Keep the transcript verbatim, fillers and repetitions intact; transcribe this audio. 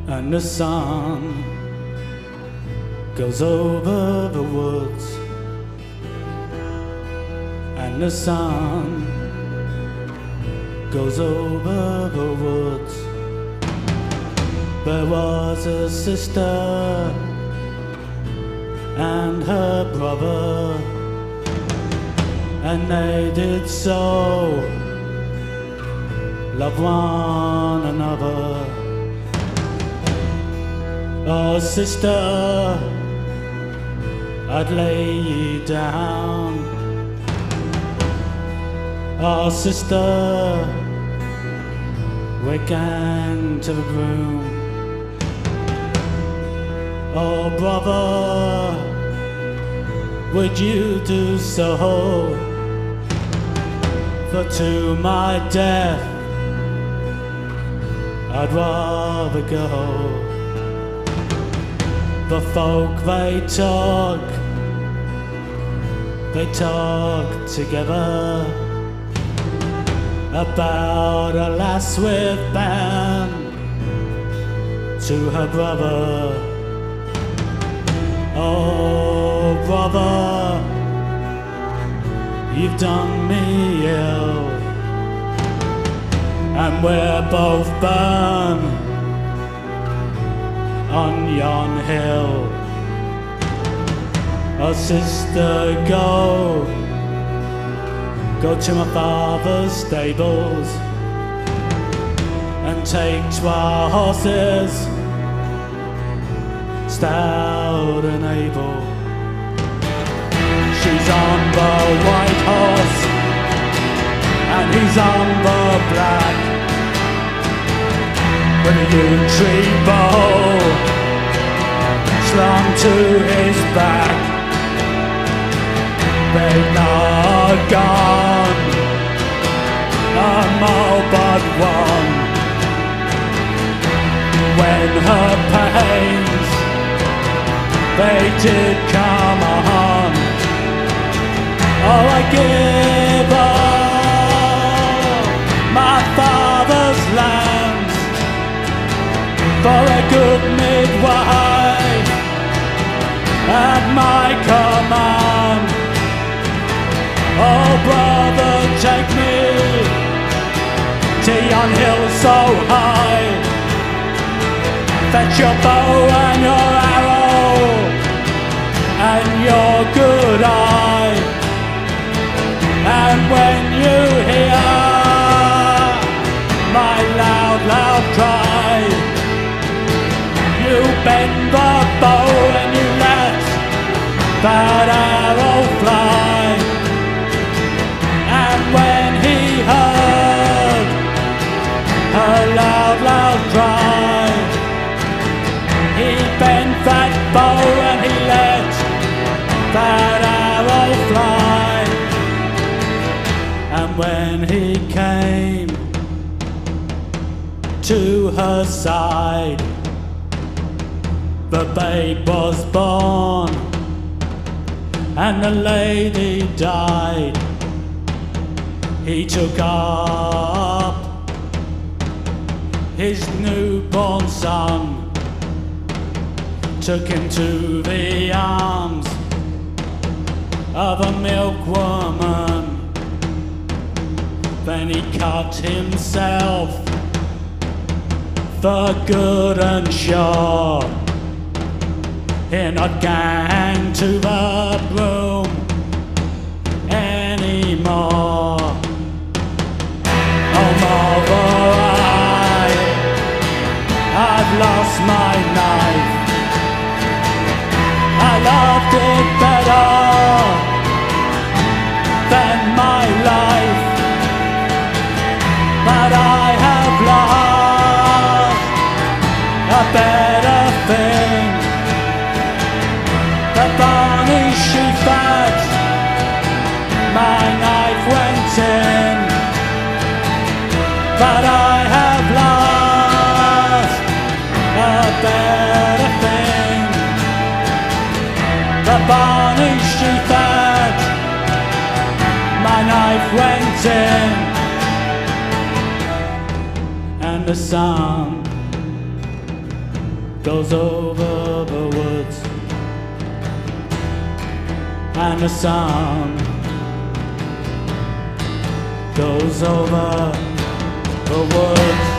and the sun goes over the woods, and the sun goes over the woods. There was a sister and her brother, and they did so love one another. Oh sister, I'd lay you down. Oh sister, we're going to the room. Oh brother, would you do so? For to my death I'd rather go. The folk they talk, they talk together about a lass with Ben to her brother. Oh brother, you've done me ill, and we're both burned on yon hill. Oh sister, go, go to my father's stables and take twelve horses, stout and able. She's on the white horse and he's on the black, with a yew tree bow slung to his back. They've not gone a mile but one, when her pains they did come on. Oh, I give all my father's lands for a good midwife at my command. Oh brother, take me to yon hill so high, fetch your bow and your arrow and your good eye, and when you hear my loud, loud cry, you bend the bow and you let that arrow fly. And when he heard her loud, loud cry, he bent that bow and he let that arrow fly. And when he came to her side, the babe was born and the lady died. He took up his newborn son, took him to the arms of a milkwoman. Then he cut himself for good and sure. He'll not gang to the broom anymore. Oh mother, I, I've lost my knife. I loved it better than my life, but I have lost a better thing. The Barney sheep that my knife went in, but I have lost a better thing. The Barney sheep that my knife went in, and the sun goes over the woods, and the sun goes over the woods.